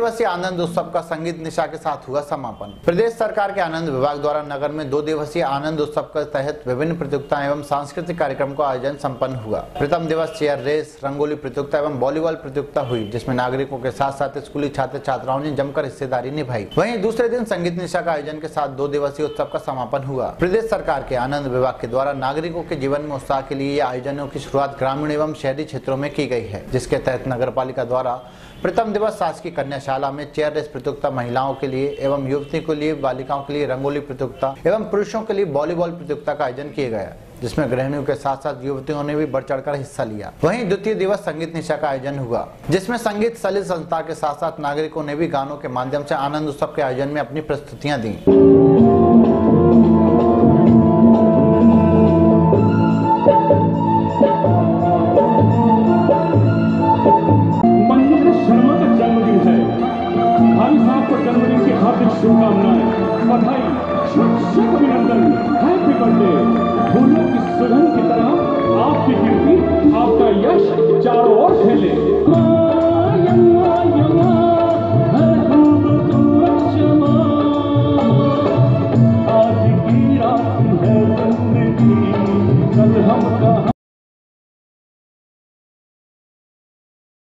दिवसीय आनंद उत्सव का संगीत निशा के साथ हुआ समापन। प्रदेश सरकार के आनंद विभाग द्वारा नगर में 2 दिवसीय आनंद उत्सव के तहत विभिन्न प्रतियोगिताएं एवं सांस्कृतिक कार्यक्रम का आयोजन संपन्न हुआ। प्रथम दिवस चेयर रेस, रंगोली प्रतियोगिता एवं वॉलीबॉल प्रतियोगिता हुई, जिसमें नागरिकों के साथ साथ स्कूली छात्र छात्राओं ने जमकर हिस्सेदारी निभाई। वहीं दूसरे दिन संगीत निशा का आयोजन के साथ 2 दिवसीय उत्सव का समापन हुआ। प्रदेश सरकार के आनंद विभाग के द्वारा नागरिकों के जीवन में उत्साह के लिए आयोजनों की शुरुआत ग्रामीण एवं शहरी क्षेत्रों में की गई है, जिसके तहत नगर पालिका द्वारा प्रथम दिवस शासकीय कन्याशाला में चेयर रेस प्रतियोगिता महिलाओं के लिए एवं युवतियों के लिए, बालिकाओं के लिए रंगोली प्रतियोगिता एवं पुरुषों के लिए वॉलीबॉल प्रतियोगिता का आयोजन किया गया, जिसमें गृहिणियों के साथ साथ युवतियों ने भी बढ़ चढ़कर हिस्सा लिया। वहीं द्वितीय दिवस संगीत निशा का आयोजन हुआ, जिसमें संगीत सलिल संस्था के साथ साथ नागरिकों ने भी गानों के माध्यम से आनंद उत्सव के आयोजन में अपनी प्रस्तुतियां दी। जन्मदिन की हार्दिक शुभकामनाएं, बधाई, शुभ अभिनंदन, हैप्पी बर्थडे। फूलों की सुगंध की तरह आपकी कीर्ति, आपका यश चारों ओर फैले।